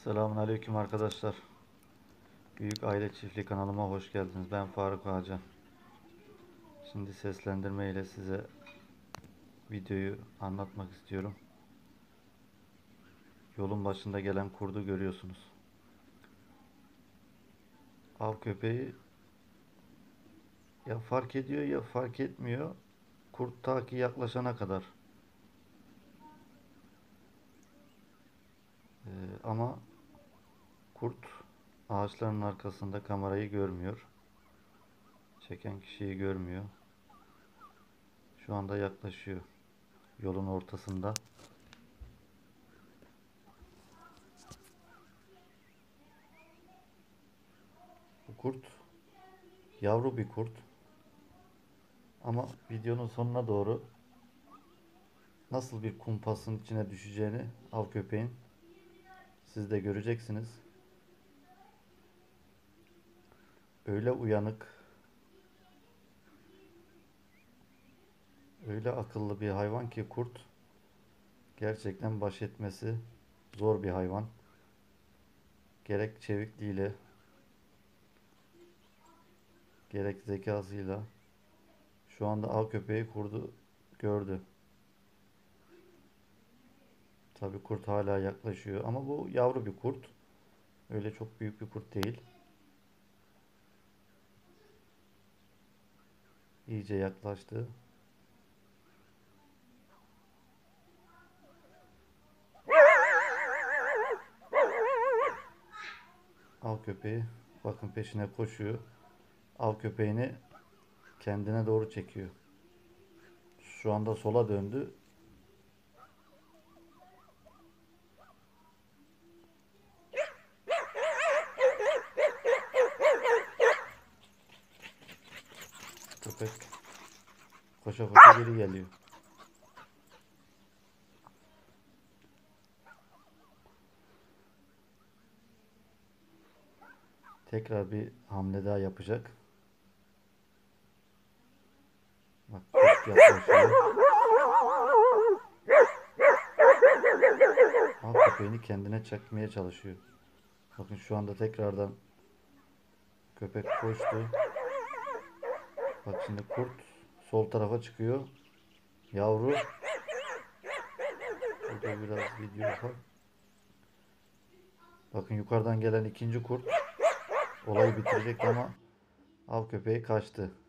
Selamünaleyküm arkadaşlar. Büyük Aile Çiftliği kanalıma hoş geldiniz. Ben Faruk Ağacan. Şimdi seslendirme ile size videoyu anlatmak istiyorum. Yolun başında gelen kurdu görüyorsunuz. Av köpeği ya fark ediyor ya fark etmiyor. Kurt ta ki yaklaşana kadar. Ama kurt ağaçların arkasında kamerayı görmüyor. Çeken kişiyi görmüyor. Şu anda yaklaşıyor. Yolun ortasında. Bu kurt yavru bir kurt. Ama videonun sonuna doğru nasıl bir kumpasın içine düşeceğini av köpeğin siz de göreceksiniz. Öyle uyanık, öyle akıllı bir hayvan ki kurt, gerçekten baş etmesi zor bir hayvan. Gerek çevikliğiyle, gerek zekasıyla. Şu anda av köpeği kurdu gördü. Tabii kurt hala yaklaşıyor ama bu yavru bir kurt. Öyle çok büyük bir kurt değil. İyice yaklaştı. Av köpeği bakın peşine koşuyor. Av köpeğini kendine doğru çekiyor. Şu anda sola döndü. Köpek koşa koşa geri geliyor. Tekrar bir hamle daha yapacak. Bak kurt yaklaşıyor. Av köpeğini kendine çekmeye çalışıyor. Bakın şu anda tekrardan köpek koştu. Bak şimdi kurt sol tarafa çıkıyor. Yavru. Burada biraz video var. Bakın yukarıdan gelen ikinci kurt olayı bitirecek ama av köpeği kaçtı.